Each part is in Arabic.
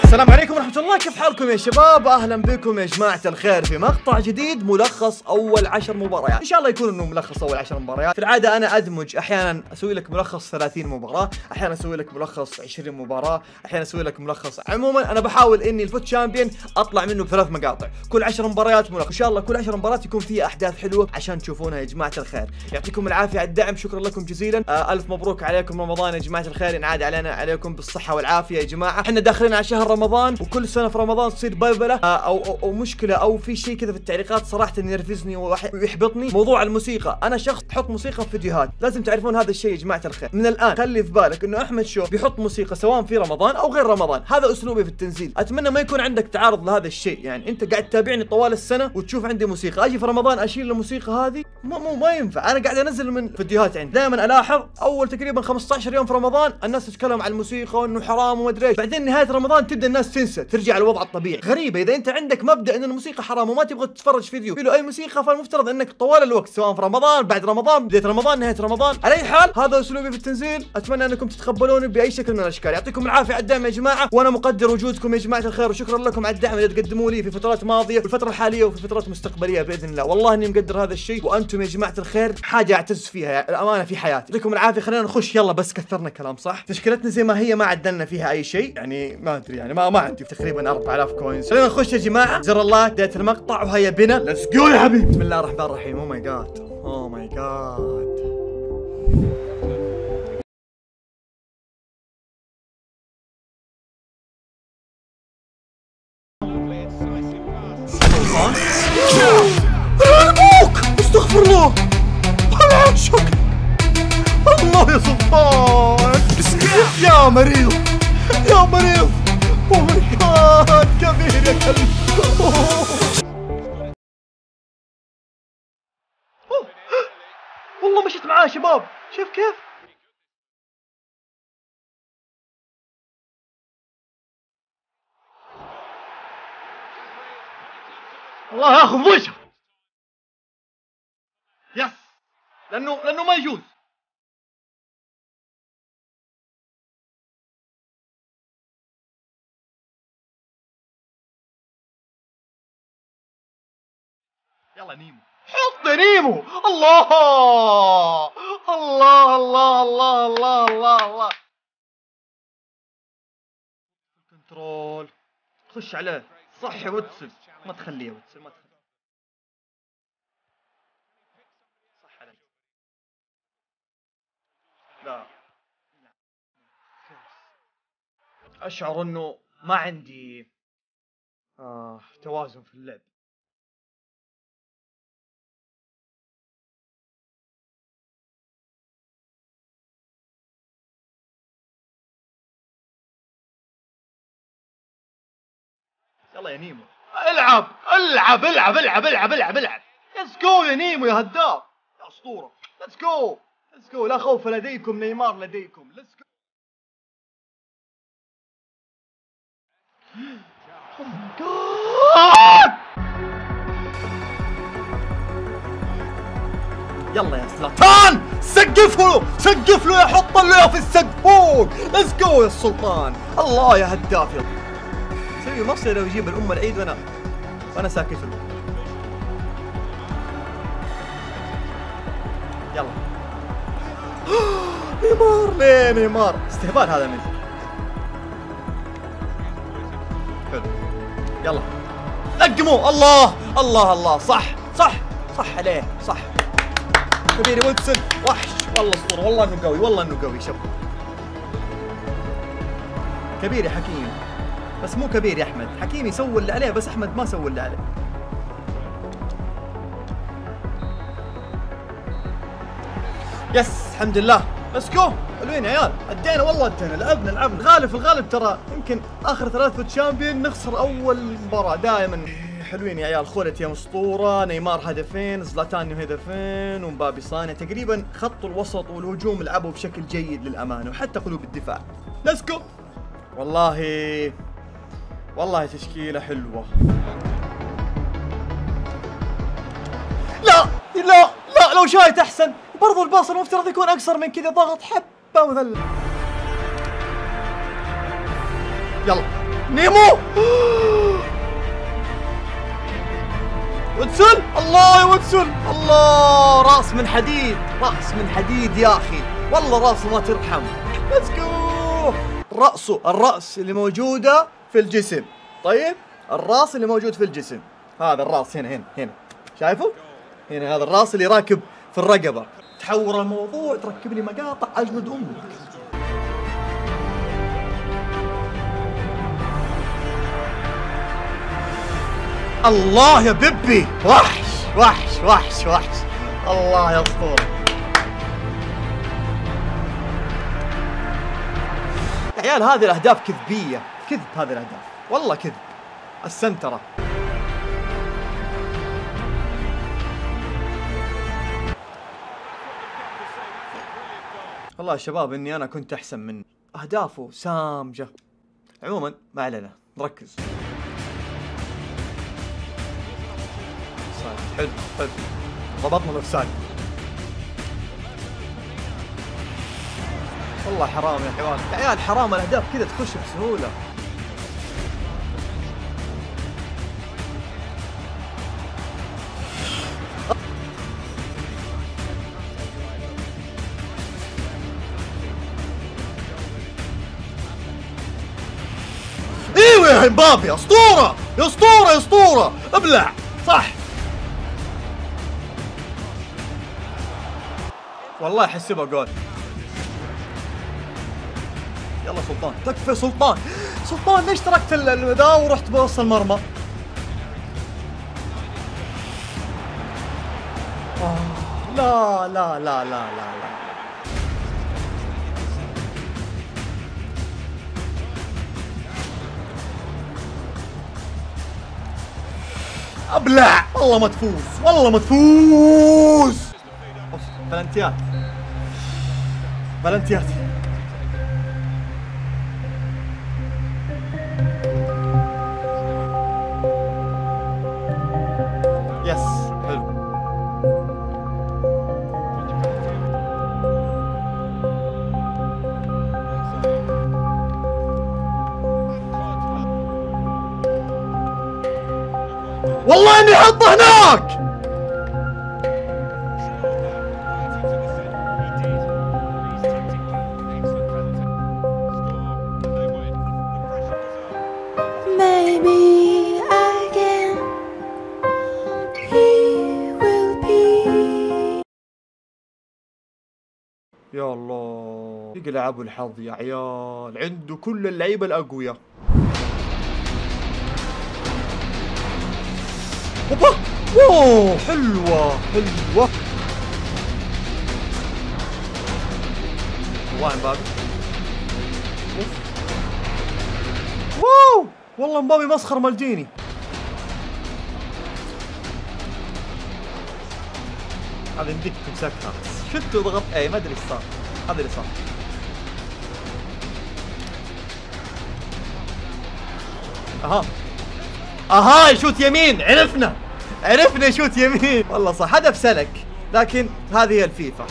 السلام عليكم ورحمة الله، كيف حالكم يا شباب؟ أهلا بكم يا جماعة الخير في مقطع جديد، ملخص أول 10 مباريات. إن شاء الله يكون إنه ملخص أول 10 مباريات. في العادة أنا أدمج، أحيانا أسوي لك ملخص 30 مباراة، أحيانا أسوي لك ملخص 20 مباراة، أحيانا أسوي لك ملخص. عموما أنا بحاول إني الفوت شامبيون أطلع منه بثلاث مقاطع، كل 10 مباريات ملخص. إن شاء الله كل 10 مباريات يكون فيها أحداث حلوة عشان تشوفونها يا جماعة الخير. يعطيكم العافية على الدعم، شكرا لكم جزيلا. ألف مبروك عليكم رمضان يا جماعة الخير، ينعاد عليكم بالصحة والعافية يا جماعة. إحنا داخلين على شهر رمضان، وكل سنة في رمضان تصير بلبلة أو مشكلة أو في شيء كذا في التعليقات صراحة ينرفزني ويحبطني. موضوع الموسيقى، أنا شخص تحط موسيقى في فيديوهات، لازم تعرفون هذا الشيء يا جماعة الخير. من الآن خلي في بالك إنه أحمد شو بيحط موسيقى سواء في رمضان أو غير رمضان، هذا أسلوبي في التنزيل. أتمنى ما يكون عندك تعارض لهذا الشيء، يعني أنت قاعد تتابعني طوال السنة وتشوف عندي موسيقى، أجي في رمضان أشيل الموسيقى هذه، ما ينفع. أنا قاعد أنزل من فيديوهات عندي، دائما ألاحظ أول تقريبا 15 يوم في رمضان الناس تتكلم عن الموسيقى وإنه حرام وما أدري إيش، بعدين نهاية رمضان تبدأ الناس تنسى، ترجع الوضع الطبيعي. غريبة، إذا أنت عندك مبدأ إن الموسيقى حرام وما تبغى تتفرج فيديو في له أي موسيقى، فالمفترض إنك طوال الوقت سواء في رمضان، بعد رمضان، بداية رمضان، نهاية رمضان. على أي حال هذا أسلوبي في التنزيل، أتمنى أنكم تتقبلوني بأي شكل من الأشكال. يعطيكم العافية على الدعم يا جماعة، وأنا مقدر وجودكم يا جماعة الخير، وشكرا لكم على الدعم اللي تقدموا لي في فترات ماضية والفترة الحالية وفي فترات مستقبلية بإذن الله. والله إني مقدر هذا الشيء، وأنتم يا جماعة الخير حاجة أعتز فيها الأمانة في حياتي. يعطيكم العافية، خلينا نخش يلا، بس كثرنا كلام صح. تشكيلتنا زي ما هي، ما عدلنا فيها أي شيء، يعني ما أدري، يعني ما عندي تقريبا 4000 كوينز. خلينا نخش يا جماعة، زر اللايك بداية المقطع وهيا بنا، ليتس جو يا حبيبي. بسم الله الرحمن الرحيم. او ماي جاد، او ماي جاد. ارجوك استغفر الله، العشق الله يا سلطان، يا مريض يا مريض. او ماي جاد، كبير يا كلب. والله مشيت معاه شباب، شوف كيف. الله ياخذ وجهه. يس، لانه ما يجوز. يلا نيمو، حط نيمو. الله الله الله الله الله الله الله. كنترول، تخش عليه صح يا وتسل، ما تخليه يا وتسل، ما تخليه. صح عليك. لا، اشعر انه ما عندي توازن في اللعب. يلا يا نيمو، العب العب العب العب العب العب العب. ليتس جو يا نيمو يا هداف يا اسطوره. ليتس جو ليتس جو، لا خوف لديكم، نيمار لديكم. ليتس جو. او ماي جاد. يلا يا سلطان، سقف له يا حط له في السقف فوق. ليتس جو يا السلطان. الله يا هداف، يلا سوي مصيدة ويجيب الأم العيد وأنا ساكت له. يلا نيمار، ليه نيمار؟ استهبال هذا منه. حلو، يلا نقموا. الله الله الله، صح صح صح عليه، صح. كبيري ويلسون وحش، والله اسطوره، والله انه قوي، والله انه قوي. شوف كبيري حكيم، بس مو كبير يا احمد. حكيمي سوى اللي عليه، بس احمد ما سوى اللي عليه. يس، الحمد لله. ليتس جو. حلوين يا عيال، ادينا والله، ادينا، لعبنا في الغالب ترى يمكن اخر 3 فوت شامبيون نخسر اول مباراة دائما. حلوين يا عيال، خولت يا اسطوره، نيمار هدفين، زلاتان هدفين، ومبابي صانع. تقريبا خط الوسط والهجوم لعبوا بشكل جيد للامانه، وحتى قلوب الدفاع. ليتس جو. والله تشكيلة حلوة. لا لا لا، لو شايت احسن. برضو الباص المفترض يكون اقصر من كذا، ضغط حبة وذل. يلا نيمو. واتسون، الله يا واتسون، الله، راس من حديد، راس من حديد يا اخي، والله راسه ما ترحم. ليتس جو. الراس اللي موجوده في الجسم. طيب الراس اللي موجود في الجسم، هذا الراس هنا شايفه؟ هنا هذا الراس اللي راكب في الرقبه. تحور الموضوع تركب لي مقاطع اجلد امك. الله يا بيبي، وحش وحش وحش وحش، الله يا اسطوره. يا عيال هذه الاهداف كذبيه، كذب هذه الاهداف، والله كذب. السنتره والله يا شباب اني انا كنت احسن منه، اهدافه سامجه. عموما ما علينا، نركز. حلو حلو، ضبطنا الاوفسايد. والله حرام يا حيوان، يا عيال حرام الاهداف كذا تخش بسهوله. ايوه يا امبابي، اسطوره يا اسطوره يا اسطوره، ابلع صح. والله احسبها جول. يلا سلطان، تكفى سلطان. سلطان ليش تركت ذا ورحت بوسط المرمى؟ لا لا لا لا لا لا. ابلع، والله ما تفوز، والله ما تفوز. بلنتيات بلنتيات. يس حلو. والله اني احطه هناك. يا الله، يقلع ابو الحظ يا عيال، عنده كل اللعيبه الاقوياء. اوبا، اوه حلوه حلوه. والله مبابي، واو والله مبابي مسخر مالديني. هذا يمديك تمسكها، شفت ضغط اي ما ادري ايش صار، هذا اللي صار. اها يشوت يمين، عرفنا يشوت يمين، والله صح هدف سلك، لكن هذه هي الفيفا.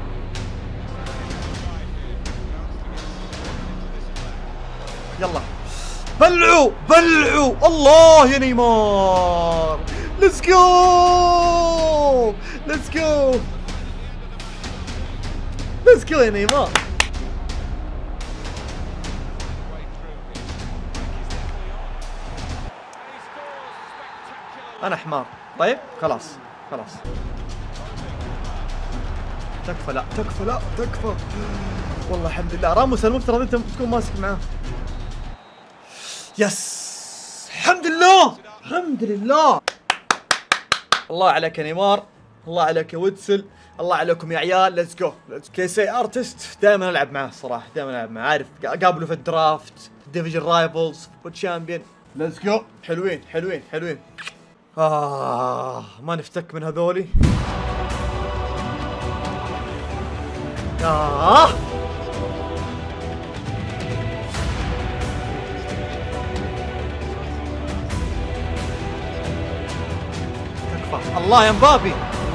يلا بلعوا الله يا نيمار، ليتس جو يا نيمار. انا حمار. طيب خلاص تكفى، لا تكفى. والله الحمد لله. راموس المفترض انت تكون ماسك معاه. يس الحمد لله. الله عليك يا نيمار، الله عليك يا ويتسل، الله عليكم يا عيال. ليتس جو. كيسي ارتست دائما العب معاه الصراحه، عارف قابله في الدرافت، ديفيجن رايفلز والشامبيون. ليتس جو. حلوين ما نفتك من هذولي. الله يا مبابي،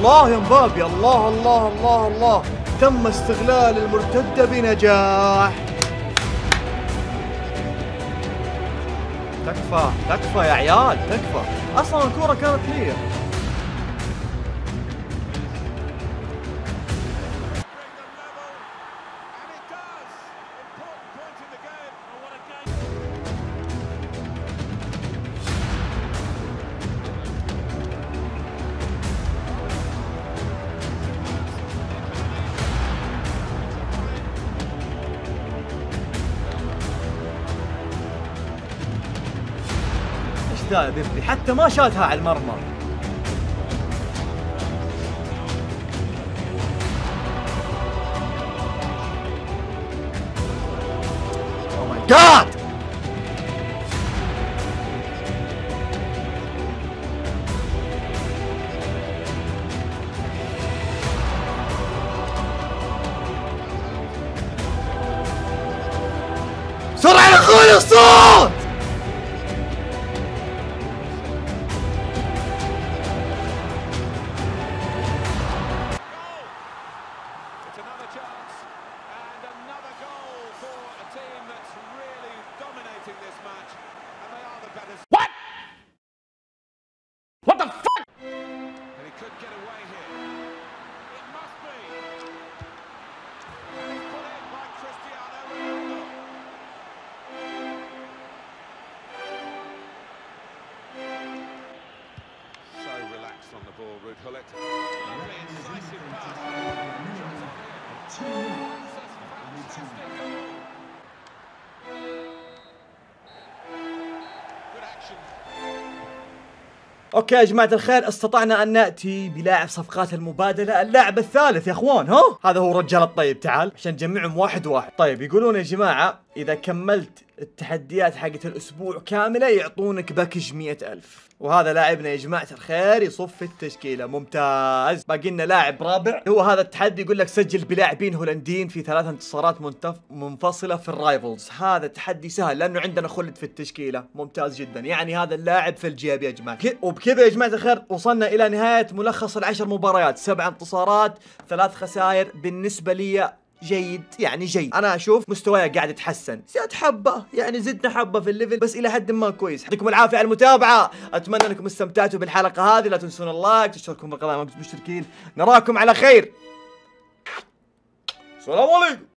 الله. تم استغلال المرتدة بنجاح. تكفى تكفى يا عيال تكفى، اصلا الكورة كانت لي. ذا يا بيبي حتى ما شاتها على المرمى. اوه ماي جاد. بسرعة يا اخوي الصوت. What? What the fuck? And he could get away here. It must be. And he's put in by Cristiano Ronaldo. So relaxed on the ball, Ruud Gullit. Lovely incisive pass. Fantastic goal. اوكي يا جماعة الخير، استطعنا ان ناتي بلاعب صفقات المبادلة، اللاعب الثالث يا اخوان. ها هذا هو الرجال الطيب، تعال عشان نجمعهم واحد واحد. طيب يقولون يا جماعة اذا كملت التحديات حقت الاسبوع كاملة يعطونك باكج 100,000، وهذا لاعبنا يا جماعة الخير يصف في التشكيلة. ممتاز. باقي لنا لاعب رابع، هو هذا التحدي يقول لك سجل بلاعبين هولنديين في 3 انتصارات منفصلة في الرايفلز. هذا تحدي سهل لانه عندنا خلد في التشكيلة. ممتاز جدا، يعني هذا اللاعب في الجيب يا جماعة. وبكذا يا جماعة الخير وصلنا الى نهاية ملخص ال10 مباريات، 7 انتصارات 3 خسائر. بالنسبة لي جيد، يعني جيد. انا اشوف مستواي قاعد يتحسن، زاد حبه، يعني زدنا حبه في الليفل، بس الى حد ما كويس. يعطيكم العافيه على المتابعه، اتمنى انكم استمتعتوا بالحلقه هذه. لا تنسون اللايك، تشتركون بالقناه ما كنتم مشتركين. نراكم على خير، السلام عليكم.